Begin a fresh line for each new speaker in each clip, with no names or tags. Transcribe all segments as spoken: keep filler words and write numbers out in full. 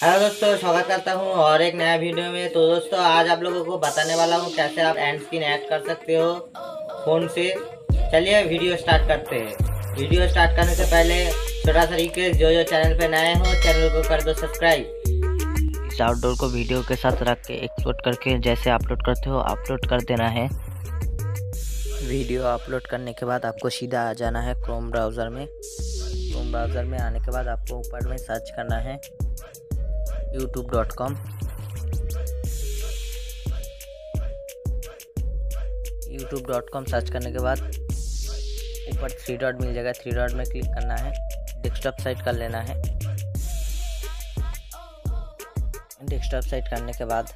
Hello दोस्तों, स्वागत करता हूं और एक नया वीडियो में। तो दोस्तों आज आप लोगों को बताने वाला हूं कैसे आप एंड स्क्रीन ऐड कर सकते हो फ़ोन से। चलिए वीडियो स्टार्ट करते हैं। वीडियो स्टार्ट करने से पहले छोटा सा रिक्वेस्ट, जो जो चैनल पे नए हो चैनल को कर दो सब्सक्राइब।
इस आउटडोर को वीडियो के साथ रख के एक्सपोर्ट करके जैसे अपलोड करते हो अपलोड कर देना है। वीडियो अपलोड करने के बाद आपको सीधा आ जाना है क्रोम ब्राउज़र में। क्रोम ब्राउज़र में आने के बाद आपको ऊपर में सर्च करना है YouTube dot com. YouTube dot com search करने के बाद ऊपर थ्री डॉट मिल जाएगा, थ्री डॉट में क्लिक करना है, डेस्कटॉप साइट कर लेना है। डेस्कटॉप साइट करने के बाद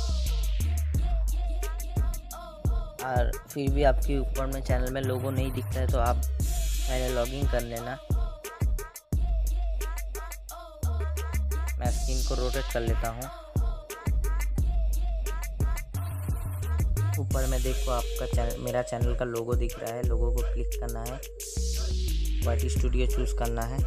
और फिर भी आपके ऊपर में चैनल में लोगो नहीं दिखता है तो आप पहले लॉगिन कर लेना। मैं स्क्रीन को रोटेट कर लेता हूँ। ऊपर में देखो आपका चैनल, मेरा चैनल का लोगो दिख रहा है। लोगो को क्लिक करना है, वाइट स्टूडियो चूज़ करना है।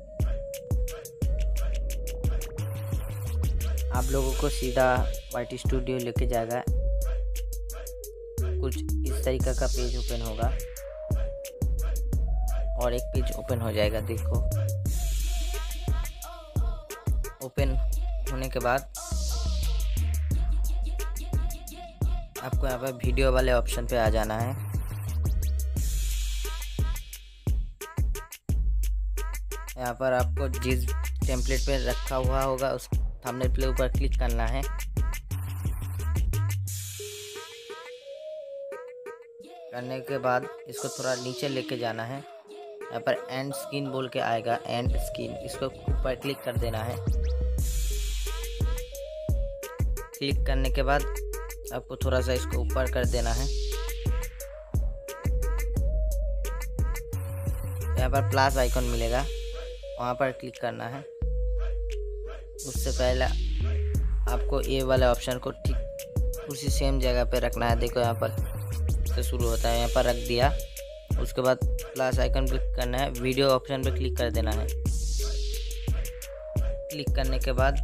आप लोगों को सीधा वाइट स्टूडियो लेके जाएगा। कुछ इस तरीके का पेज ओपन होगा और एक पेज ओपन हो जाएगा। देखो ओपन होने के बाद आपको यहाँ पर वीडियो वाले ऑप्शन पे आ जाना है। यहाँ पर आपको जिस टेम्पलेट पे रखा हुआ होगा उस थंबनेल पे ऊपर क्लिक करना है। करने के बाद इसको थोड़ा नीचे लेके जाना है। यहाँ पर एंड स्क्रीन बोल के आएगा, एंड स्क्रीन, इसको ऊपर क्लिक कर देना है। क्लिक करने के बाद आपको थोड़ा सा इसको ऊपर कर देना है। यहाँ पर प्लस आइकन मिलेगा, वहाँ पर क्लिक करना है। उससे पहले आपको ये वाले ऑप्शन को ठीक उसी सेम जगह पे रखना है। देखो यहाँ पर से शुरू होता है, यहाँ पर रख दिया। उसके बाद प्लस आइकन क्लिक करना है, वीडियो ऑप्शन पे क्लिक कर देना है। क्लिक करने के बाद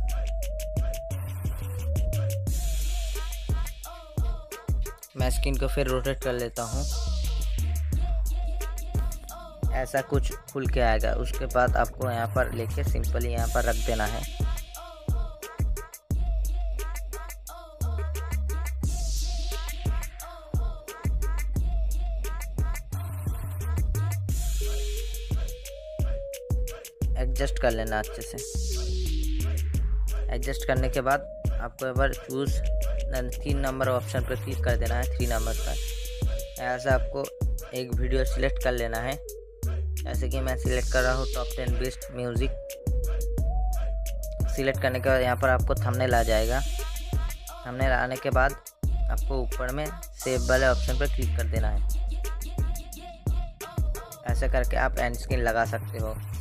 मैं स्क्रीन को फिर रोटेट कर लेता हूँ। ऐसा कुछ खुल के आएगा। उसके बाद आपको यहाँ पर लेके सिंपली यहाँ पर रख देना है। एडजस्ट कर लेना अच्छे से। एडजस्ट करने के बाद आपको एक बार चूज़ तीन नंबर ऑप्शन पर क्लिक कर देना है, थ्री नंबर पर। ऐसे आपको एक वीडियो सिलेक्ट कर लेना है। जैसे कि मैं सिलेक्ट कर रहा हूँ top ten best music. Select करने के बाद यहाँ पर आपको थंबनेल आ जाएगा। थंबनेल आने के बाद आपको ऊपर में सेव वाले ऑप्शन पर क्लिक कर देना है। ऐसे करके आप एंड स्क्रीन लगा सकते हो।